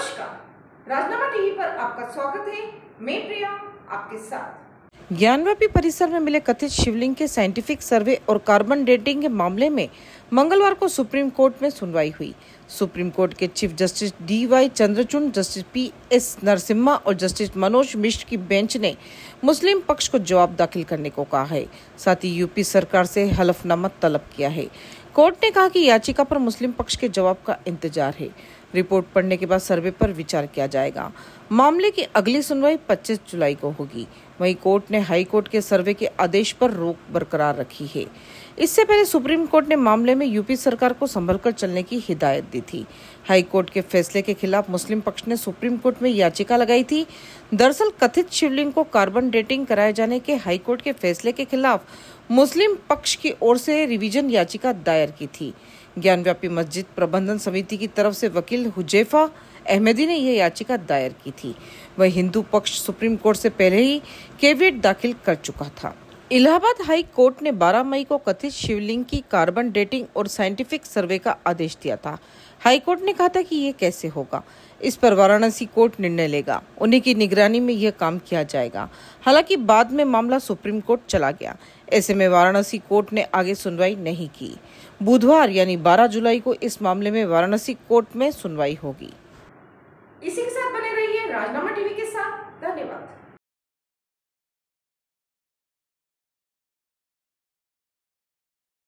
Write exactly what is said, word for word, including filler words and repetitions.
नमस्कार, राजनामा टीवी पर आपका स्वागत है। मैं प्रिया आपके साथ। ज्ञानव्यापी परिसर में मिले कथित शिवलिंग के साइंटिफिक सर्वे और कार्बन डेटिंग के मामले में मंगलवार को सुप्रीम कोर्ट में सुनवाई हुई। सुप्रीम कोर्ट के chief justice D Y Chandrachud, justice P S Narasimha और जस्टिस मनोज मिश्र की बेंच ने मुस्लिम पक्ष को जवाब दाखिल करने को कहा है। साथ ही यूपी सरकार से हलफनामा तलब किया है। कोर्ट ने कहा कि याचिका पर मुस्लिम पक्ष के जवाब का इंतजार है। रिपोर्ट पढ़ने के बाद सर्वे पर विचार किया जाएगा। मामले की अगली सुनवाई पच्चीस जुलाई को होगी। वहीं कोर्ट ने हाई कोर्ट के सर्वे के आदेश पर रोक बरकरार रखी है। इससे पहले सुप्रीम कोर्ट ने मामले में यूपी सरकार को संभलकर चलने की हिदायत दी थी। हाई कोर्ट के फैसले के खिलाफ मुस्लिम पक्ष ने सुप्रीम कोर्ट में याचिका लगाई थी। दरअसल कथित शिवलिंग को कार्बन डेटिंग कराए जाने के हाई कोर्ट के फैसले के खिलाफ मुस्लिम पक्ष की ओर से रिवीजन याचिका दायर की थी। ज्ञानव्यापी मस्जिद प्रबंधन समिति की तरफ से वकील हुजैफा अहमदी ने यह याचिका दायर की थी। वह हिंदू पक्ष सुप्रीम कोर्ट से पहले ही कैविएट दाखिल कर चुका था। इलाहाबाद हाई कोर्ट ने बारह मई को कथित शिवलिंग की कार्बन डेटिंग और साइंटिफिक सर्वे का आदेश दिया था। हाई कोर्ट ने कहा था कि ये कैसे होगा, इस पर वाराणसी कोर्ट निर्णय लेगा। उन्हीं की निगरानी में यह काम किया जाएगा। हालांकि बाद में मामला सुप्रीम कोर्ट चला गया। ऐसे में वाराणसी कोर्ट ने आगे सुनवाई नहीं की। बुधवार यानी बारह जुलाई को इस मामले में वाराणसी कोर्ट में सुनवाई होगी। इसी के